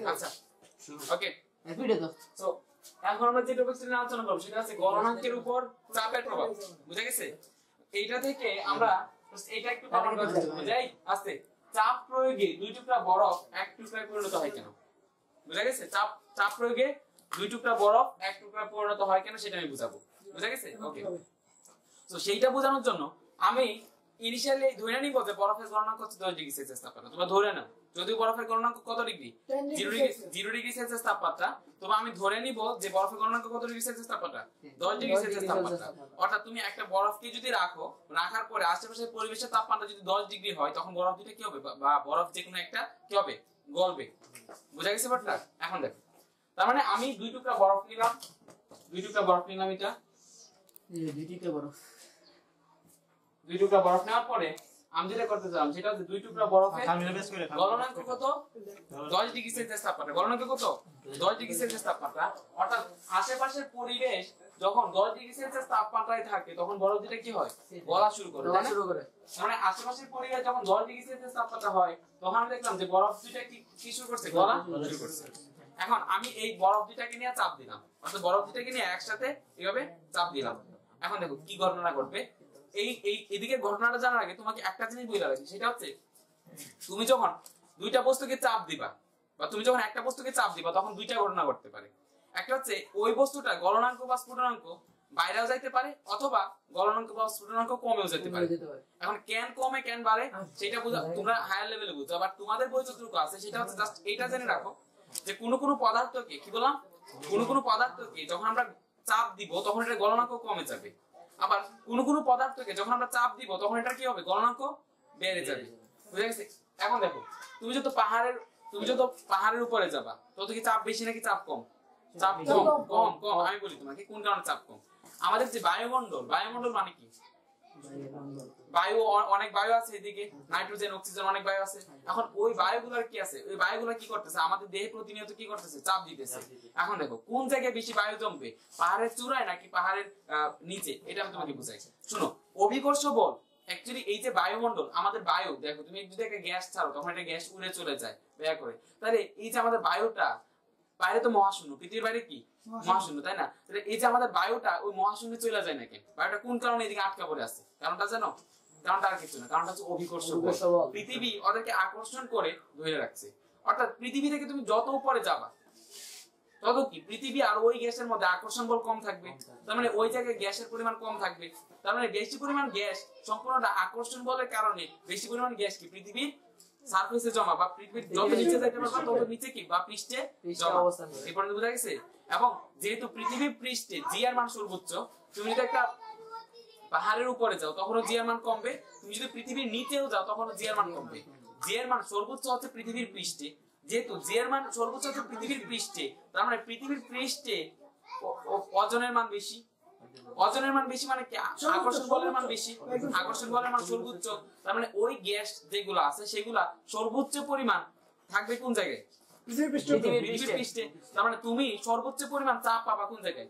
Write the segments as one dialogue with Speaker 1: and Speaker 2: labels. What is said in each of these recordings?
Speaker 1: আচ্ছা okay so এখন আমরা যে টপিকটা নিয়ে আলোচনা করব সেটা হচ্ছে গলনাঙ্কের উপর চাপের প্রভাব। বুঝা গেছে? এইটা থেকে আমরা এটা একটু কমন করে বুঝাই আস্তে। চাপ প্রয়োগে দুই টুকরা বরফ এক টুকরায় পরিণত হয় কেন? বুঝা গেছে? চাপ প্রয়োগে দুই টুকরা বরফ এক টুকরায় পরিণত হয় কেন সেটা আমি বুঝাবো। বুঝা গেছে? ওকে। তো সেইটা বোঝানোর জন্য আমি ইনিশিয়ালি ধরে নিব যে বরফের গলনাঙ্ক হচ্ছে 10 ডিগ্রি সেলসিয়াস তাপমাত্রা। তোমরা ধরে নাও যদিও বরফের গলনাঙ্ক কত ডিগ্রি? 0 ডিগ্রি সেলসিয়াস তাপমাত্রা। তবে আমি ধরে নিব যে বরফের গলনাঙ্ক কত ডিগ্রি সেলসিয়াস তাপমাত্রা? 10 ডিগ্রি সেলসিয়াস তাপমাত্রা। অর্থাৎ তুমি একটা বরফকে যদি রাখো, রাখার পরে আশেপাশের পরিবেশের তাপমাত্রা যদি 10 ডিগ্রি হয় তখন বরফ দুটো কি হবে? বা বরফ যে কোনো একটা কি হবে? গলবে। বুঝা গেছে ব্যাপারটা? এখন দেখো, তার মানে আমি দুই টুকরা বরফ নিলাম, এটা দুই টুকরা বরফ নেওয়ার পরে আমি যেটা করতে চাইলাম সেটা হচ্ছে দুই টুকরা বরফের গলনাঙ্ক কত? 10 ডিগ্রি সেলসিয়াস তাপমাত্রা। গলনাঙ্ক কত? 10 ডিগ্রি সেলসিয়াস তাপমাত্রা। অর্থাৎ আশেপাশের পরিবেশ যখন 10 ডিগ্রি সেলসিয়াস তাপমাত্রায় থাকে তখন বরফ যেটা কি হয়? গলা শুরু করে। মানে আশেপাশের পরিবেশ যখন 10 ডিগ্রি সেলসিয়াস তাপমাত্রা হয় তখন আমি দেখলাম যে বরফ দুটো কি শুরু করছে? গলা শুরু করছে। এখন আমি এই বরফ দুটাকে নিয়ে চাপ দিলাম, অর্থাৎ বরফ দুটাকে নিয়ে একসাথে এইভাবে চাপ দিলাম। এখন দেখো কি ঘটনা ঘটবে। এদিকে ঘটনাটা জানার আগে তোমাকে একটা জিনিস বলে রাখি, সেটা হচ্ছে তুমি যখন দুইটা বস্তুকে চাপ দিবা বা তুমি যখন একটা বস্তুকে চাপ দিবা তখন দুইটা ঘটনা ঘটতে পারে। একটা হচ্ছে ওই বস্তুটা গলনাঙ্ক বা স্ফুটনাঙ্ক বাইরেও যাইতে পারে অথবা গলনাঙ্ক বা স্ফুটনাঙ্ক কমেও যেতে পারে। এখন কেন কমে কেন বাড়ে সেটা বুঝা তোমরা হায়ার লেভেলে বুঝো, বাট তোমাদের বই যতটুকু আছে সেটা হচ্ছে জাস্ট এইটা জেনে রাখো যে কোন পদার্থকে কি বললাম, কোন পদার্থকে যখন আমরা চাপ দিব তখন এটা গলনাঙ্ক কমে যাবে, আবার কোন পদার্থকে যখন আমরা চাপ দিব তখন এটা কি হবে? গলনাঙ্ক বেড়ে যাবে। বুঝা গেছে? এখন দেখো, তুমি যত পাহাড়ের উপরে যাবা তত কি চাপ বেশি নাকি চাপ কম? চাপ কম। আমি বলি তোমাকে কোন কারণে চাপ কম। আমাদের যে বায়ুমণ্ডল মানে কি? বায়ু, অনেক বায়ু আছে এদিকে, নাইট্রোজেন অক্সিজেন অনেক বায়ু আছে। এখন ওই বায়ুগুলোর কি আছে? ওই বায়ুগুলো কি করতেছে? আমাদের দেহে প্রতিনিয়ত কি করতেছে? চাপ দিতেছে। এখন দেখো কোন জায়গায় বেশি বায়ু জমবে, পাহাড়ের চূড়ায় নাকি পাহাড়ের নিচে, এটা আমি তোমাকে বুঝাই। শুনো, অভিকর্ষ বল অ্যাকচুয়ালি এই যে বায়ুমণ্ডল, আমাদের বায়ু দেখো, তুমি যদি একটা গ্যাস ছাড়ো তখন একটা গ্যাস উড়ে চলে যায় দয়া করে। তাহলে এই যে আমাদের বায়ুটা, বাইরে তো মহাশূন্য, পৃথিবীর বাইরে কি মহাশূন্য, তাই না? তাহলে এই যে আমাদের বায়ুটা ওই মহাশূন্যে চলে যায় না কেন? বায়ুটা কোন কারণে এদিকে আটকা পড়ে আছে? কারণটা জানো? কারণটা আর কিছু না, কারণটা হচ্ছে অভিকর্ষ বল। পৃথিবী ওদেরকে আকর্ষণ করে ধরে রাখছে। অর্থাৎ পৃথিবী থেকে তুমি যত উপরে যাবা তত কি পৃথিবী আর ওই গ্যাসের মধ্যে আকর্ষণ বল কম থাকবে, তার মানে ওই জায়গায় গ্যাসের পরিমাণ কম থাকবে। তার মানে বেশি পরিমাণ গ্যাস সম্পূর্ণটা আকর্ষণ বলের কারণে বেশি পরিমাণ গ্যাস কি পৃথিবীর সারফেসে জমা বা পৃথিবীর যত নিচে যাইতে পারবা তত নিচে কি বা পৃষ্ঠে জমা। এই পর্যন্ত বুঝা গেছে? এবং যেহেতু পৃথিবীর পৃষ্ঠে জি এর মান সর্বোচ্চ, তুমি যদি একটা পাহাড়ের উপরে যাও তখনও জি এর মান কমবে, তুমি যদি পৃথিবীর নিচেও যাও তখনও জি এর মান কমবে। জি এর মান সর্বোচ্চ হচ্ছে পৃথিবীর পৃষ্ঠে, যেহেতু জি এর মান সর্বোচ্চ হচ্ছে পৃথিবীর পৃষ্ঠে, তার মানে পৃথিবীর পৃষ্ঠে ওজনের মান বেশি। ওজনের মান বেশি মানে কি? আকর্ষণ বলের মান বেশি, আকর্ষণ বলের মান সর্বোচ্চ। তার মানে ওই গ্যাস যেগুলো আছে সেগুলা সর্বোচ্চ পরিমাণ থাকবে কোন জায়গায়? পৃথিবীর পৃষ্ঠে। তার মানে তুমি সর্বোচ্চ পরিমাণ চাপ পাবা কোন জায়গায়?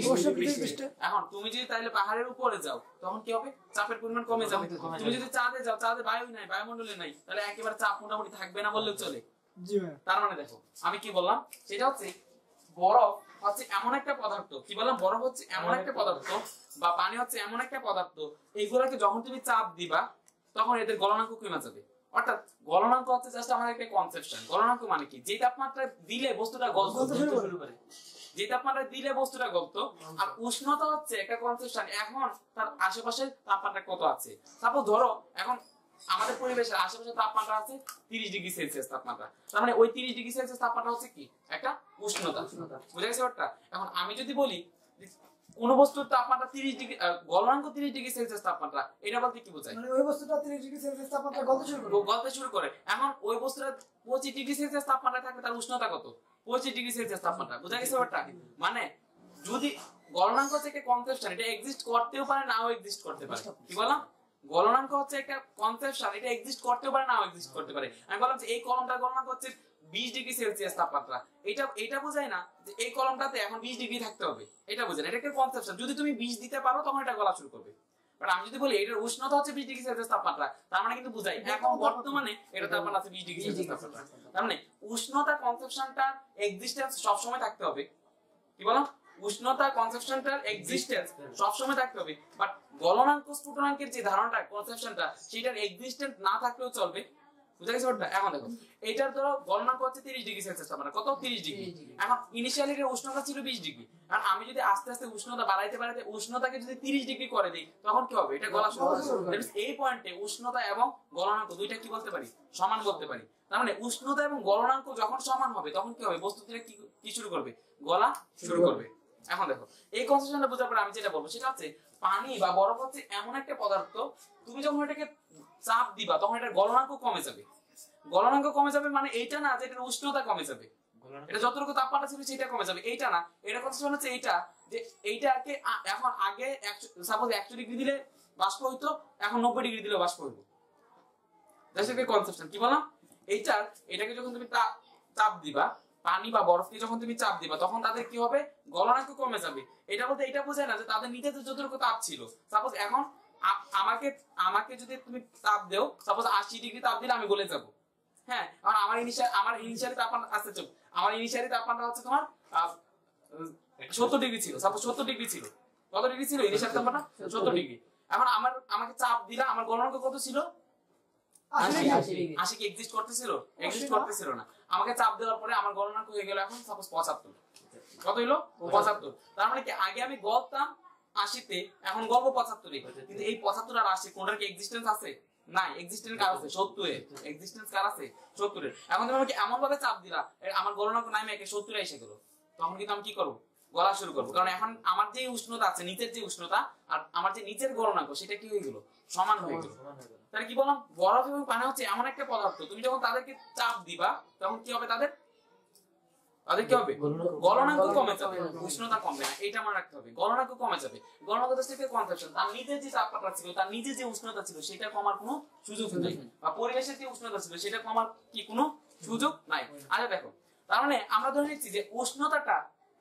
Speaker 1: এখন তুমি যদি তাহলে পাহাড়ের উপরে যাও তখন কি হবে? চাপের পরিমাণ কমে যাবে। তুমি যদি চাঁদে যাও, চাঁদে বায়ু নাই, বায়ুমণ্ডলে নাই, তাহলে একেবারে চাপ মোটামুটি থাকবে না বললেও চলে। তার মানে দেখো আমি কি বললাম, সেটা হচ্ছে বরফ হচ্ছে এমন একটা পদার্থ, কি বললাম? বরফ হচ্ছে এমন একটা পদার্থ বা পানি হচ্ছে এমন একটা পদার্থ, এইগুলাকে যখন তুমি চাপ দিবা তখন এদের গলনাঙ্ক কমে যাবে। অর্থাৎ গলনাঙ্ক হচ্ছে জাস্ট আমাদের একটা কনসেপশন। গলনাঙ্ক মানে কি? যে তাপমাত্রায় দিলে বস্তুটা গলতে শুরু করে, যে তাপমাত্রায় দিলে বস্তুটা গলত। আর উষ্ণতা হচ্ছে একটা কনসেপশন, এখন তার আশেপাশের তাপমাত্রা কত আছে। সাপোজ ধরো এখন আমাদের পরিবেশের আশেপাশে তাপমাত্রা আছে 30 ডিগ্রি সেলসিয়াস তাপমাত্রা, তার মানে ওই 30 ডিগ্রি সেলসিয়াস তাপমাত্রা হচ্ছে কি? একটা উষ্ণতা। বুঝা গেছে ব্যাপারটা? এখন আমি যদি বলি কোন বস্তুর তাপমাত্রা 30 ডিগ্রি, গলনাঙ্ক 30 ডিগ্রি সেলসিয়াস তাপমাত্রা, এটা বলতে কি বোঝায়?
Speaker 2: মানে ওই বস্তুটা 30 ডিগ্রি সেলসিয়াস তাপমাত্রা গলতে শুরু করে।
Speaker 1: এখন ওই বস্তুটা 25 ডিগ্রি সেলসিয়াস তাপমাত্রায় থাকলে তার উষ্ণতা কত? 25 ডিগ্রি সেলসিয়াস তাপমাত্রা। বুঝা গেছে ব্যাপারটা? মানে যদি গলনাঙ্ক হচ্ছে একটা কনসেপশন, এটা এক্সিস্ট করতেও পারে নাও এক্সিস্ট করতে পারে। কি বললাম? গলনাঙ্ক হচ্ছে একটা কনসেপশন, এটা এক্সিস্ট করতেও পারে নাও এক্সিস্ট করতে পারে। আমি বললাম যে এই কলমটার গলনাঙ্ক হচ্ছে 20 ডিগ্রি সেলসিয়াস তাপমাত্রা, এটা বোঝায় না যে এই কলমটাতে এখন 20 ডিগ্রি থাকতে হবে, এটা বোঝায় না। এটা একটা কনসেপশন। যদি তুমি 20 দিতে পারো তখন এটা গলা শুরু করবে, বাট আমি যদি বলি এটার উষ্ণতা হচ্ছে 20 ডিগ্রি সেলসিয়াস তাপমাত্রা, তার মানে কিন্তু বুঝাই এখন বর্তমানে এটা তাপমাত্রা আছে 20 ডিগ্রি সেলসিয়াস তাপমাত্রা। তার মানে উষ্ণতা কনসেপশনটার এক্সিস্টেন্স সব সময় থাকতে হবে। কি বলো? উষ্ণতা কনসেপশনটার এক্সিস্টেন্স সব সময় থাকতে হবে, বাট গলনাঙ্ক স্ফুটনাঙ্কের যে ধারণাটা কনসেপশনটা সেটার এক্সিস্টেন্স না থাকলেও চলবে। বুঝা গেছে ব্যাপারটা? এখন দেখো এইটার ধরো গলনাঙ্ক হচ্ছে 30 ডিগ্রি সেলসিয়াস তাপমাত্রা, কত 30 ডিগ্রি। এখন ইনিশিয়ালি এর উষ্ণতা ছিল 20 ডিগ্রি, আর আমি যদি আস্তে আস্তে উষ্ণতা বাড়াইতে বাড়াইতে উষ্ণতাকে যদি 30 ডিগ্রি করে দেই তখন কি হবে? এটা গলা শুরু হবে। এই পয়েন্টে উষ্ণতা এবং গলনাঙ্ক দুইটা কি বলতে পারি? সমান বলতে পারি। তার মানে উষ্ণতা এবং গলনাঙ্ক যখন সমান হবে তখন কি হবে? বস্তুটা কি শুরু করবে? গলা শুরু করবে। এখন দেখো এই কনসেপশনটা বোঝার পরে আমি যেটা বলবো সেটা হচ্ছে পানি বা বরফ হচ্ছে এমন একটা পদার্থ, তুমি যখন এটাকে চাপ দিবা তখন এটার গলনাঙ্ক কমে যাবে। গলনাঙ্ক কমে যাবে মানে এইটা না যে এটার উষ্ণতা কমে যাবে, এটা যতটুকু তাপমাত্রা ছিল সেটা কমে যাবে, এইটা না। এটা কনসেপশন হচ্ছে এইটা যে এইটাকে এখন আগে সাপোজ 100 ডিগ্রি দিলে বাষ্প হইতো, এখন 90 ডিগ্রি দিলে বাষ্প হইব। That's a conception. কি বললাম? এটাকে যখন তুমি চাপ দিবা, পানি বা বরফকে যখন তুমি চাপ দিবা তখন তাদের কি হবে? গলনাঙ্ক কমে যাবে। এটা বলতে এটা বোঝায় না যে তাদের নিজেদের যতটুকু তাপ ছিল। সাপোজ এখন আমাকে যদি তুমি তাপ দাও, সাপোজ 80 ডিগ্রি তাপ দিলে আমি গলে যাব। হ্যাঁ, আর আমার ইনিশিয়ালি তাপমাত্রা আছে, চুপ, আমার ইনিশিয়ালি তাপমাত্রা হচ্ছে তোমার 70 ডিগ্রি ছিল। সাপোজ 70 ডিগ্রি ছিল। কত ডিগ্রি ছিল ইনিশিয়ালি তাপমাত্রা? 70 ডিগ্রি। এখন আমাকে চাপ দিলা, আমার গলনাঙ্ক কত ছিল? 80 কি এক্সিস্ট করতেছিল? এক্সিস্ট করতেছিল না। আমাকে চাপ দেওয়ার পরে আমার গলনাঙ্ক হয়ে গেল এখন সাপোজ 75। কত হইলো? 75। তার মানে কি আগে আমি গলতাম 80 তে, এখন গলবো 75 এ। কিন্তু এই 75 আর 80 কোনটার কি এক্সিস্টেন্স আছে? নাই। এক্সিস্টেন্স কার আছে? 70 এর। এক্সিস্টেন্স কার আছে? 70 এর। এখন তুমি আমাকে এমন ভাবে চাপ দিলা আমার গলনাঙ্ক নামে 70 এ এসে গেল, তখন কিন্তু আমি কি করব? গলা শুরু করব। কারণ এখন আমার যে উষ্ণতা আছে, নিচের যে উষ্ণতা আর আমার যে নিচের গলনাঙ্ক সেটা কি হয়ে গেল? সমান হয়ে গেল। তাহলে কি বললাম? বরফ এবং পানি হচ্ছে এমন একটা পদার্থ, তুমি যখন তাদেরকে চাপ দিবা তখন কি হবে? তাদের কি হবে? গলনাঙ্ক কমে যাবে, উষ্ণতা কমবে না। এটা মনে রাখতে হবে, গলনাঙ্ক কমে যাবে। গলনাঙ্ক থেকে কনসেপশন তার নিজের যে তাপমাত্রা ছিল, তার নিজের যে উষ্ণতা ছিল সেটা কমার কোনো সুযোগ নেই, বা পরিবেশের যে উষ্ণতা ছিল সেটা কমার কি কোনো সুযোগ নাই। আচ্ছা দেখো, তার মানে আমরা ধরে নিচ্ছি যে উষ্ণতাটা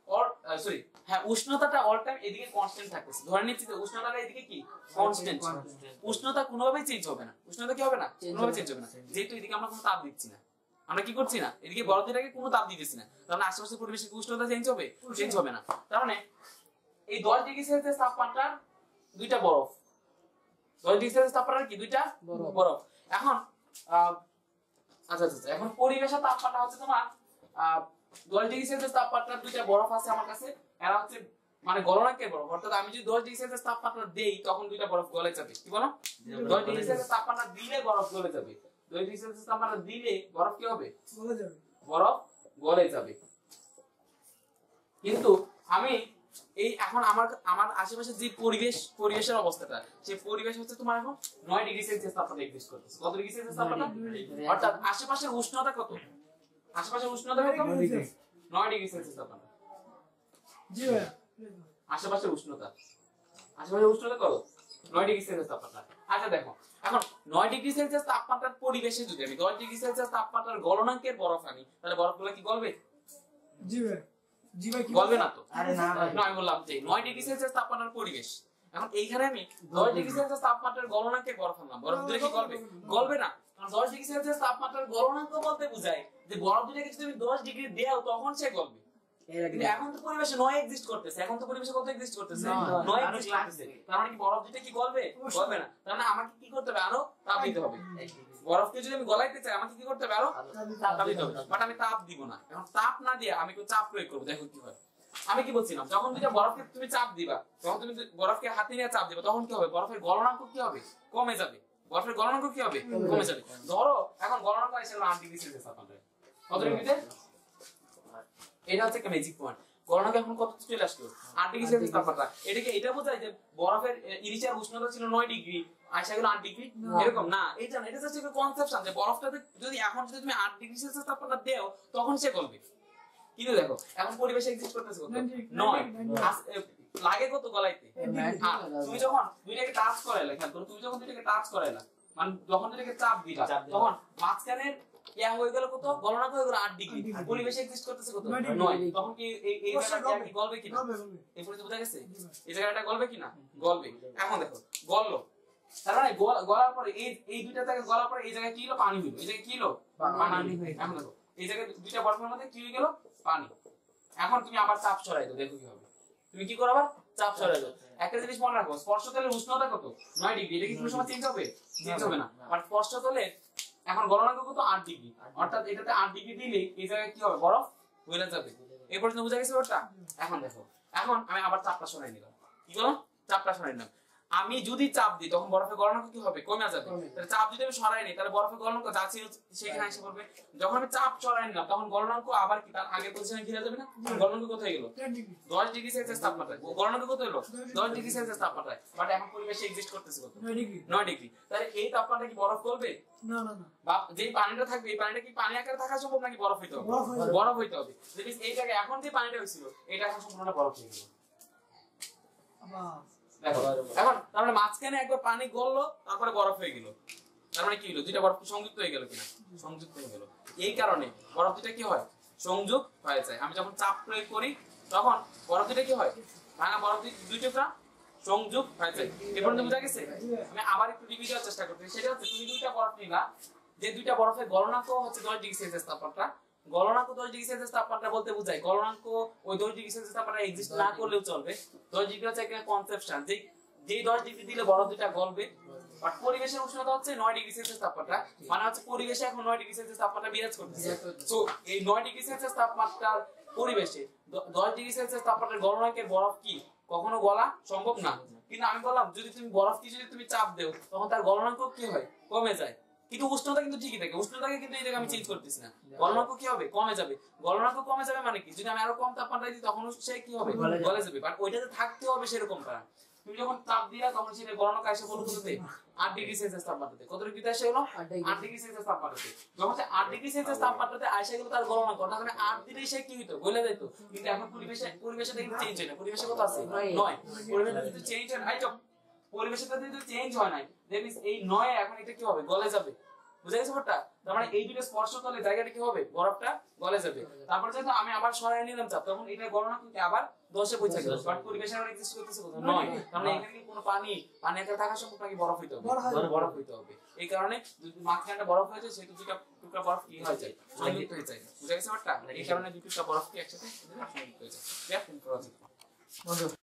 Speaker 1: উষ্ণতাটা অল টাইম এদিকে কনস্ট্যান্ট থাকতেছে। ধরে নিচ্ছি যে উষ্ণতাটা এদিকে কি কনস্ট্যান্ট, উষ্ণতা কোনোভাবেই চেঞ্জ হবে না। উষ্ণতা কি হবে না? কোনোভাবে চেঞ্জ হবে না, যেহেতু এদিকে আমরা কোনো তাপ দিচ্ছি না। আমরা কি করছি না? এদিকে বরফ যেটাকে কোনো তাপ দিতেছি না, তাহলে আশেপাশের পরিবেশের উষ্ণতা চেঞ্জ হবে? চেঞ্জ হবে না। তার মানে এই 10 ডিগ্রি সেলসিয়াস তাপমাত্রার দুইটা বরফ, 10 ডিগ্রি সেলসিয়াস তাপমাত্রার কি দুইটা বরফ। এখন আচ্ছা, এখন পরিবেশের তাপমাত্রা হচ্ছে তোমার 10 ডিগ্রি সেলসিয়াস তাপমাত্রার দুইটা বরফ আছে আমার কাছে। এরা হচ্ছে মানে গলনাঙ্কের বরফ, অর্থাৎ আমি যদি 10 ডিগ্রি সেলসিয়াস তাপমাত্রা দেই তখন দুইটা বরফ গলে যাবে। কি বলো? 10 ডিগ্রি সেলসিয়াস তাপমাত্রা দিলে বরফ গলে যাবে। 10 ডিগ্রি সেলসিয়াস তাপমাত্রা দিলে বরফ কি হবে?
Speaker 2: গলে যাবে।
Speaker 1: বরফ গলে যাবে। কিন্তু আমি এখন আমার আশেপাশে যে পরিবেশের অবস্থাটা, সেই পরিবেশ হচ্ছে তোমার এখন 9 ডিগ্রি সেলসিয়াস তাপমাত্রা এক্সিস্ট করতেছে। কত ডিগ্রি সেলসিয়াস তাপমাত্রা? অর্থাৎ আশেপাশের উষ্ণতা কত? আশেপাশের উষ্ণতা কত? 9 ডিগ্রি সেলসিয়াস তাপমাত্রা।
Speaker 2: জি ভাই,
Speaker 1: আশেপাশের উষ্ণতা কত? 9 ডিগ্রি সেলসিয়াস তাপমাত্রা। আচ্ছা দেখো, এখন 9 ডিগ্রি সেলসিয়াস তাপমাত্রার পরিবেশে যদি আমি 10 ডিগ্রি সেলসিয়াস তাপমাত্রার গলনাঙ্কের বরফ আনি, তাহলে বরফগুলো কি গলবে?
Speaker 2: জি ভাই কি
Speaker 1: গলবে না তো?
Speaker 3: আরে না ভাই,
Speaker 1: আমি বললাম যে 9 ডিগ্রি সেলসিয়াস তাপমাত্রার পরিবেশ। এখন এইখানে আমি 10 ডিগ্রি সেলসিয়াস তাপমাত্রার গলনাঙ্কের বরফ আনলাম, বরফ দুটো কি গলবে? গলবে না। কারণ 10 ডিগ্রি সেলসিয়াস তাপমাত্রার গলনাঙ্ক বলতে বোঝায় যে বরফ দুটোকে যদি তুমি 10 ডিগ্রি দাও তখন সে গলবে। কিন্তু এখন তো পরিবেশে 9 এক্সিস্ট করতেছে। এখন তো পরিবেশে কত এক্সিস্ট করতেছে? 9 এক্সিস্ট করতেছে। তার মানে কি বরফ দুটো কি গলবে? গলবে না। তার মানে আমাকে কি করতে হবে? আরো তাপ দিতে হবে। বরফকে যদি আমি গলাইতে চাই আমাকে কি করতে হবে? আরো তাপ দিতে হবে। বাট আমি তাপ দিব না। এখন তাপ না দিয়ে আমি কি চাপ প্রয়োগ করব? দেখো কি হয়। আমি কি বলছিলাম, যখন দুইটা বরফকে তুমি চাপ দিবা, যখন তুমি বরফকে হাতে নিয়ে চাপ দিবা তখন কি হবে? বরফের গলনাঙ্ক কি হবে? কমে যাবে। বরফের গলনাঙ্ক কি হবে? কমে যাবে। ধরো এখন গলনাঙ্ক এসে 8 ডিগ্রি সেলসিয়াস তাপমাত্রা। কত ডিগ্রিতে? এটা হচ্ছে একটা ম্যাজিক পয়েন্ট। গলনাঙ্ক এখন কত চলে আসলো? 8 ডিগ্রি সেলসিয়াস তাপমাত্রা। এটা বোঝায় যে বরফের ইনিশিয়াল উষ্ণতা ছিল 9 ডিগ্রি, আইসা গেল 8 ডিগ্রি, এরকম না। এটা জাস্ট একটা কনসেপশন যে বরফটাতে যদি তুমি 8 ডিগ্রি সেলসিয়াস তাপমাত্রা দাও তখন সে গলবে। কিন্তু দেখো এখন পরিবেশে এক্সিস্ট করতেছে কত? 9 লাগে কত গলাইতে? তুমি যখন দুইটাকে টাচ করাইলা, খেয়াল করো, তুমি যখন দুইটাকে টাচ করাইলা মানে যখন দুইটাকে চাপ দিলা তখন মাঝখানের ইয়া হয়ে গেল কত গলনাঙ্ক হয়ে গেল 8 ডিগ্রি আর পরিবেশে এক্সিস্ট করতেছে কত 9 তখন কি এই জায়গাটা কি গলবে কিনা এই পর্যন্ত বোঝা গেছে এই জায়গাটা গলবে কিনা গলবে এখন দেখো গললো তার মানে গলার পরে এই দুইটা জায়গায় গলার পরে এই জায়গায় কি হলো পানি হলো এই জায়গায় কি হলো পানি হয়ে এখন দেখো এই জায়গায় দুইটা বরফের মধ্যে কি হয়ে গেল পানি এখন তুমি আবার চাপ সরাই দাও দেখো কি হবে তুমি কি করো আবার চাপ সরাই দাও একটা জিনিস মনে রাখো স্পর্শতলের উষ্ণতা কত 9 ডিগ্রি এটা কি কোনো সময় চেঞ্জ হবে চেঞ্জ হবে না বাট স্পর্শতলে এখন গলনাঙ্ক কত 8 ডিগ্রি অর্থাৎ এটাতে 8 ডিগ্রি দিলে এই জায়গায় কি হবে বরফ গলে যাবে এই পর্যন্ত বুঝা গেছে ওটা এখন দেখো এখন আমি আবার চাপটা সরাই নিলাম কি করলাম চাপটা সরাই নিলাম আমি যদি চাপ দিই তখন বরফের গলনাঙ্ক কি হবে কমে যাবে তাহলে চাপ যদি আমি সরাই নিই তাহলে বরফের গলনাঙ্ক যা ছিল সেখানে এসে পড়বে যখন আমি চাপ সরাই নিলাম তখন গলনাঙ্ক আবার কি তার আগের পজিশনে ফিরে যাবে না গলনাঙ্ক কত হয়ে গেল 10 ডিগ্রি সেলসিয়াস তাপমাত্রায় গলনাঙ্ক কত হলো 10 ডিগ্রি সেলসিয়াস তাপমাত্রায় বাট এখন পরিবেশে এক্সিস্ট করতেছে কত 9 ডিগ্রি তাহলে এই তাপমাত্রায় কি বরফ গলবে
Speaker 2: না না না
Speaker 1: বা যে পানিটা থাকবে এই পানিটা কি পানি আকারে থাকা সম্ভব নাকি বরফ হইতে হবে বরফ হইতে হবে যদি এই জায়গায় এখন যে পানিটা হইছিল এটা এখন সম্পূর্ণ বরফ হয়ে গেল দেখো এখন তার মানে মাঝখানে একবার পানি গললো তারপরে বরফ হয়ে গেল তার মানে কি হলো দুইটা বরফ সংযুক্ত হয়ে গেল কিনা সংযুক্ত হয়ে গেল এই কারণে বরফ দুটো কি হয় সংযোগ হয়ে যায় আমি যখন চাপ প্রয়োগ করি তখন বরফ দুটো কি হয় ভাঙা বরফ দুই টুকরা সংযোগ হয়ে যায় এই পর্যন্ত বুঝা গেছে আমি আবার একটু রিভিউ দেওয়ার চেষ্টা করতেছি সেটা হচ্ছে তুমি দুইটা বরফ নিলা যে দুইটা বরফের গলনাঙ্ক হচ্ছে 10 ডিগ্রি সেলসিয়াস তাপমাত্রা গলনাঙ্ক 10 ডিগ্রি সেলসিয়াস তাপমাত্রা বলতে বোঝায় গলনাঙ্ক ওই 10 ডিগ্রি সেলসিয়াস তাপমাত্রা এক্সিস্ট না করলেও চলবে 10 ডিগ্রি হচ্ছে একটা কনসেপশন যে 10 ডিগ্রি দিলে বরফ দুটো গলবে বাট পরিবেশের উষ্ণতা হচ্ছে 9 ডিগ্রি সেলসিয়াস তাপমাত্রা মানে হচ্ছে পরিবেশে এখন 9 ডিগ্রি সেলসিয়াস তাপমাত্রা বিরাজ করতেছে সো এই 9 ডিগ্রি সেলসিয়াস তাপমাত্রার পরিবেশে 10 ডিগ্রি সেলসিয়াস তাপমাত্রার গলনাঙ্কের বরফ কি কখনো গলা সম্ভব না কিন্তু আমি বললাম যদি তুমি বরফকে যদি তুমি চাপ দেও তখন তার গলনাঙ্ক কি হয় কমে যায় কিন্তু উষ্ণতা কিন্তু ঠিকই থাকে উষ্ণতাকে কিন্তু এই জায়গায় আমি চেঞ্জ করতেছি না গলনাঙ্ক কি হবে কমে যাবে গলনাঙ্ক কমে যাবে মানে কি যদি আমি আরো কম তাপমাত্রায় দিই তখন সে কি হবে গলে যাবে বাট ওইটাতে থাকতে হবে সেরকমটা তুমি যখন চাপ দিলা তখন সেটা গলনাঙ্ক এসে বলতে কততে 8 ডিগ্রি সেলসিয়াস তাপমাত্রাতে কত ডিগ্রিতে এসে হলো 8 ডিগ্রি সেলসিয়াস তাপমাত্রাতে যখন সে 8 ডিগ্রি সেলসিয়াস তাপমাত্রাতে এসে গেল তার গলনাঙ্ক অর্থাৎ মানে 8 ডিগ্রি সে কি হইতো গলে যেত কিন্তু এখন পরিবেশে কিন্তু চেঞ্জ হয় না পরিবেশে কত আছে 9 পরিবেশে যদি চেঞ্জ হয় নাই তো পরিবেশে যদি চেঞ্জ হয় নাই দ্যাট মিন্স এই 9 এখন এটা কি হবে গলে যাবে বুঝা গেছে ব্যাপারটা তার মানে এই দুটো স্পর্শতলে জায়গাটা কি হবে বরফটা গলে যাবে তারপর যেহেতু আমি আবার সরাই নিলাম চাপ তখন এটা গলনাঙ্ক আবার 10 এ পৌঁছে গেল বাট পরিবেশে আর এক্সিস্ট করতেছে কত 9 তার মানে এখানে কি কোনো পানি আকারে থাকা সম্ভব নাকি বরফ হইতে হবে বরফ হইতে হবে এই কারণে যদি মাঝখানটা বরফ হয়ে যায় সেটা দুটো টুকরা বরফ কি হয়ে যায় সংযুক্ত হয়ে যায় বুঝা গেছে ব্যাপারটা এই কারণে দুটো বরফ কি একসাথে সংযুক্ত হয়ে যায়